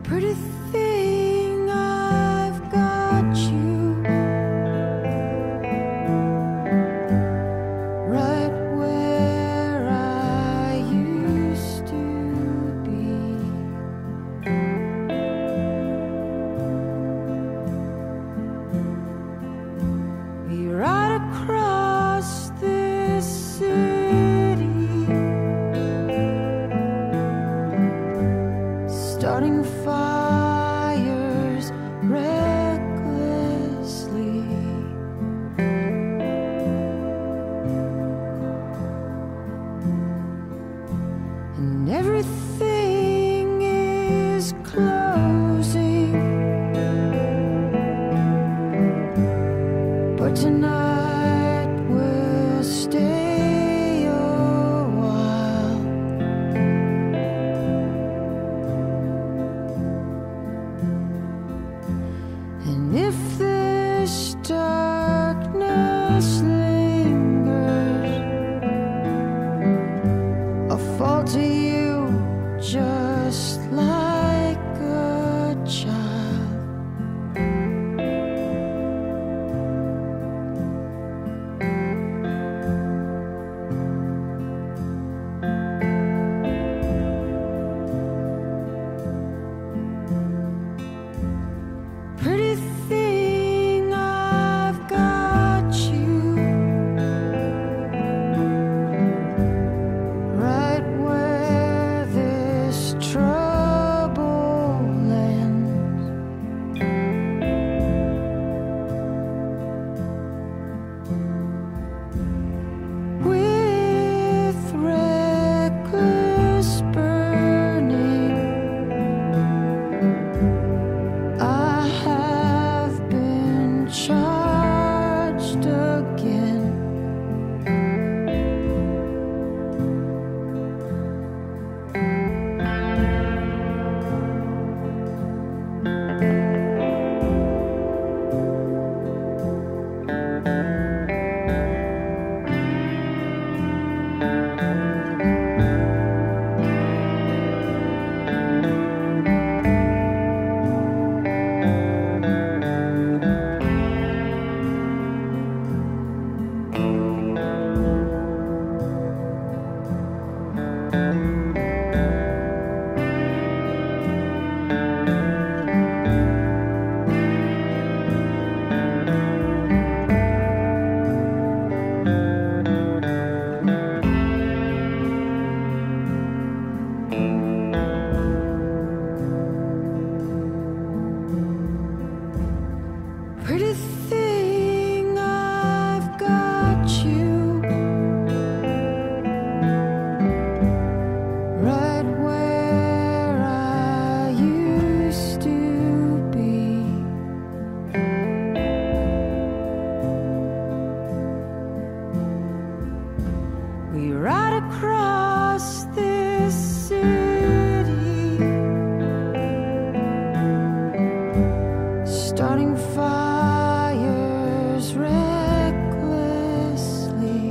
Pretty thing, I've got you right where I used to be. We ride across this city, starting fires recklessly. And everything is closing, but tonight we'll stay a while. And if this darkness lingers, I'll fall to you just like a child. Pretty thing, I've got you right where this trouble ends. With reckless burning, I have been charged again. Pretty thing, I've got you right where I used to be. We ride across this city, starting fires recklessly.